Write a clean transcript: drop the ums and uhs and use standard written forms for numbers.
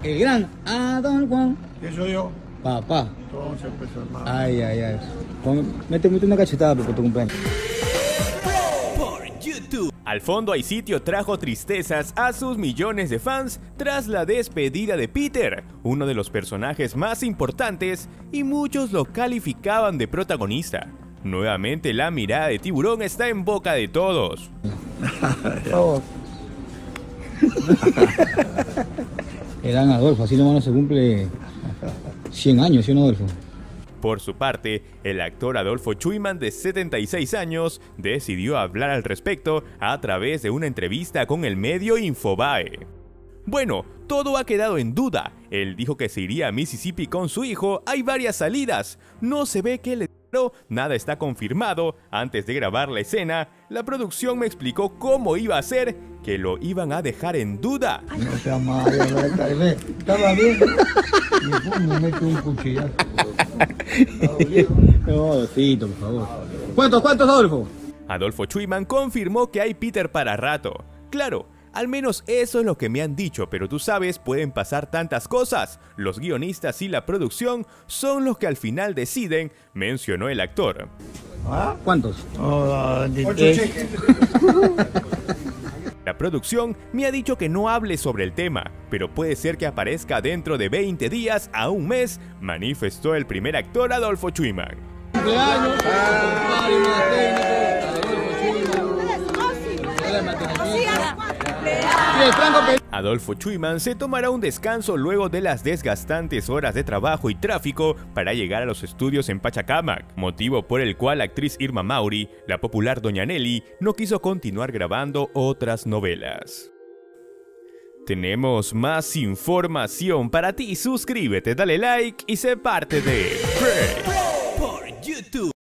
El gran Adolfo. ¿Quién soy yo? Papá. Entonces, pues, hermano. Ay, ay, ay. Méteme una cachetada por tu cumpleaños. Al fondo hay sitio trajo tristezas a sus millones de fans tras la despedida de Peter, uno de los personajes más importantes, y muchos lo calificaban de protagonista. Nuevamente la mirada de Tiburón está en boca de todos. Por favor. El gran Adolfo, así nomás no se cumple 100 años, ¿sí o no, Adolfo? Por su parte, el actor Adolfo Chuyman, de 76 años, decidió hablar al respecto a través de una entrevista con el medio Infobae. Bueno, todo ha quedado en duda. Él dijo que se iría a Mississippi con su hijo. Hay varias salidas. No se ve que le dio, nada está confirmado. Antes de grabar la escena, la producción me explicó cómo iba a ser, que lo iban a dejar en duda. No sea malo, no estaba bien. Y pum, me mete un cuchillazo. No, Adolfito, por favor. ¿Cuántos, Adolfo? Adolfo Chuyman confirmó que hay Peter para rato. Claro, al menos eso es lo que me han dicho, pero tú sabes, pueden pasar tantas cosas. Los guionistas y la producción son los que al final deciden, mencionó el actor. ¿Ah? ¿Cuántos? 8 cheques. La producción me ha dicho que no hable sobre el tema, pero puede ser que aparezca dentro de 20 días a un mes, manifestó el primer actor Adolfo Chuyman. Cumpleaños, Adolfo Chuyman se tomará un descanso luego de las desgastantes horas de trabajo y tráfico para llegar a los estudios en Pachacamac, motivo por el cual la actriz Irma Mauri, la popular Doña Nelly, no quiso continuar grabando otras novelas. Tenemos más información para ti, suscríbete, dale like y sé parte de Prey por YouTube.